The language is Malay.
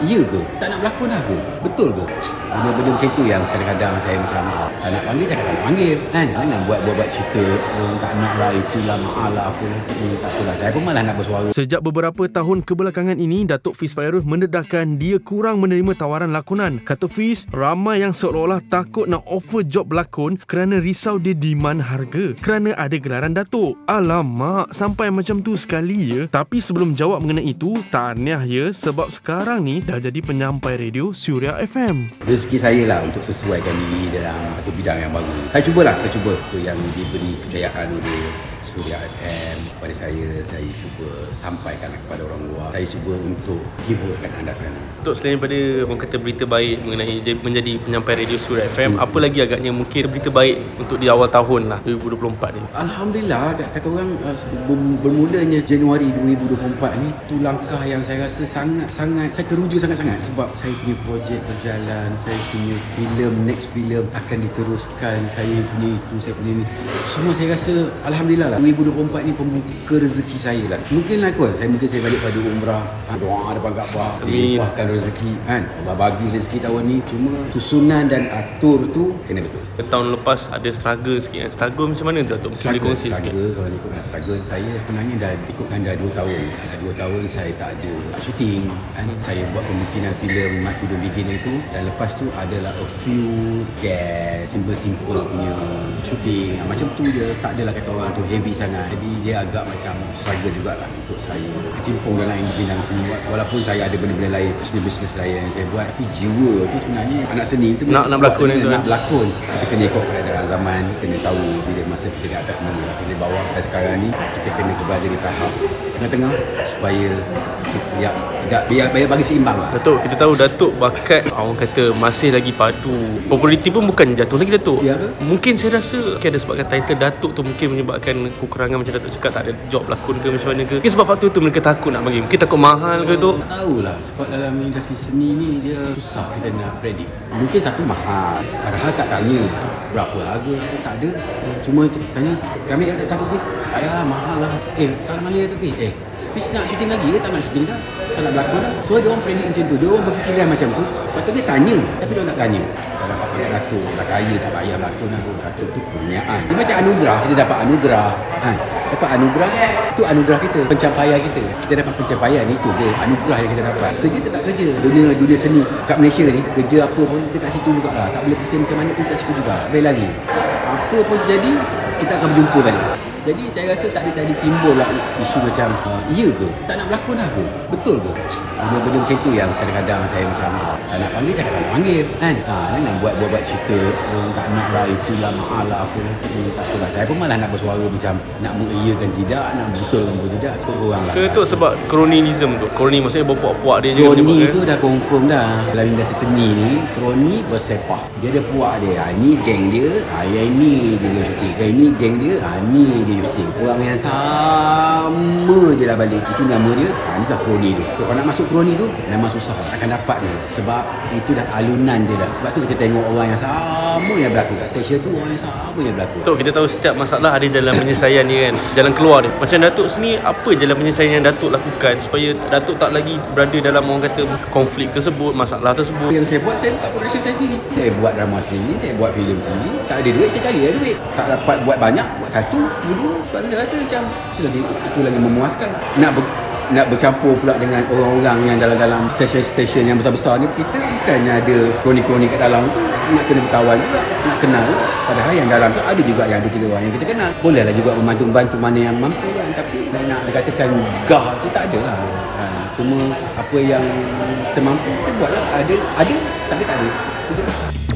Ya ke? Tak nak berlakon dah ke? Betul ke? Benda-benda macam tu yang kadang-kadang saya macam tak nak panggil, tak nak panggil kan? Jangan buat cerita tak nak lah, itulah malah apa. Tak apalah, saya pun malah nak bersuara. Sejak beberapa tahun kebelakangan ini, Datuk Fiz Fairuz mendedahkan dia kurang menerima tawaran lakonan. Kata Fiz, ramai yang seolah-olah takut nak offer job berlakon kerana risau dia demand harga kerana ada gelaran Datuk. Alamak, sampai macam tu sekali ya. Tapi sebelum jawab mengenai itu, tahniah ya sebab sekarang ni dah jadi penyampai radio Suria FM. Rezeki saya lah untuk sesuaikan diri dalam satu bidang yang baru. Saya cuba apa yang diberi kepercayaan oleh Suria FM kepada saya cuba sampaikan kepada orang luar. Saya cuba untuk hiburkan anda sana. Untuk selain daripada orang kata berita baik mengenai menjadi penyampai radio Suria FM, apa lagi agaknya mungkin berita baik untuk di awal tahun lah 2024 ni? Alhamdulillah, kata orang bermulanya Januari 2024 ni tu langkah yang saya rasa sangat-sangat saya teruja sangat-sangat sebab saya punya projek berjalan, saya punya next filem akan diteruskan, saya punya itu, saya punya ni. Semua saya rasa alhamdulillah lah 2024 ni pembuka rezeki saya lah. Mungkin lah kot, saya balik pada umrah, doa depan Kaabah, dilimpahkan rezeki kan. Allah bagi rezeki tahun ni, cuma susunan dan atur tu kena betul. Tahun lepas ada struggle sikit kan. Struggle macam mana tu Datuk? Mungkin boleh kongsi sikit. Kalau ikutkan struggle, saya sebenarnya dah ikutkan dah 2 tahun. Dah 2 tahun saya tak ada shooting kan. Saya buat pembikinan filem Mat Tudung Beginner itu, dan lepas tu adalah a few guest, simple punya shooting. Macam tu je, tak adalah kata orang tu heavy sangat. Jadi dia agak macam struggle jugalah untuk saya kecimpung dalam bidang seni. Walaupun saya ada benda-benda lain, bisnes lain yang saya buat, tapi jiwa tu sebenarnya anak seni tu nak berlakon itu. Nak berlakon. Kita kena ikut peredaran zaman, kena tahu bila masa kita di atas mana, masa di bawah. Dan sekarang ni kita kena berada di tahap tengah-tengah supaya biar bagi seimbang lah. Datuk, kita tahu Datuk bakat orang kata masih lagi padu. Populariti pun bukan jatuh lagi Datuk. Ya ke? Mungkin saya rasa ada sebabkan title Datuk tu mungkin menyebabkan kekurangan macam Datuk cakap tak ada job lakon ke macam mana ke. Mungkin sebab faktor tu mereka takut nak bagi. Mungkin takut mahal ke tu. Tak tahulah, sebab dalam industri seni ni dia susah kita nak predict. Mungkin satu mahal, padahal tak tanya berapa harga, tak ada. Cuma tanya, kami ada Datuk Fiz, ayalah mahal lah. Tak ada mana Datuk Fiz? Fiz nak syuting lagi ke? Tak nak syuting dah? Tak nak berlakon dah? So dia orang predict macam tu, dia orang berfikiran macam tu. Sepatutnya dia tanya, tapi dia orang tak tanya. Kalau dapat payah Datuk, dah kaya tak payah berlakon lah. Datuk tu kurniaan. Dia macam anugerah, kita dapat anugerah. Dapat anugerah, itu anugerah kita, pencapaian kita. Kita dapat pencapaian, itu je anugerah yang kita dapat. Kerja tak kerja. Dunia seni kat Malaysia ni, kerja apa pun dekat situ jugalah. Tak boleh pusing macam mana pun kat situ juga. Baik lagi, apa pun terjadi, kita akan berjumpa balik. Jadi saya rasa tak ada timbul lah isu macam ya ke? Tak nak berlakon dah ke? Betul ke? Benda-benda macam tu yang kadang-kadang saya macam tak nak panggil, tak nak panggil kan. Jangan buat cerita tak nak lah, itulah malah apa. Tak apalah, saya pun malah nak bersuara macam nak mengiyakan tidak, nak betulkan pun tidak. Cukup orang lah. Ke tu sebab kroninism tu. Kroni maksudnya berpuak-puak dia je. Kroni tu dah confirm dah. Dalam industri seni ni, kroni bersepah. Dia ada puak dia. Ni geng dia, yang ni dia syuting. Yang ni geng dia, ni dia syuting. Orang yang sama je dah balik. Itu nama dia. Ni dah kroni tu. Kalau nak masuk kroni tu memang susah, akan dapat ni. Sebab itu dah alunan dia dah. Sebab tu kita tengok orang yang sama yang berlaku kat stesen tu, orang yang sama yang berlaku. Datuk, kita tahu setiap masalah ada jalan penyelesaian dia kan. Jalan keluar dia. Macam Datuk sini, apa jalan penyelesaian yang Datuk lakukan supaya Datuk tak lagi berada dalam orang kata konflik tersebut, masalah tersebut? Yang saya buat, saya buka production saya sendiri. Saya buat drama sendiri, saya buat filem sendiri. Tak ada duit, saya cari duit. Tak dapat buat banyak, buat satu, dua. Sebab saya rasa macam itu lagi memuaskan. Nak bercampur pula dengan orang-orang yang dalam stesen-stesen yang besar-besar ni, kita bukannya ada kroni-kroni kat dalam tu, nak kena berkawan juga, nak kenal. Padahal yang dalam tu ada juga yang 2-3 orang yang kita kenal. Bolehlah juga membantu mana yang mampu kan, tapi nak dikatakan gah tu tak adalah. Cuma apa yang termampu kita buatlah. Ada, tak ada.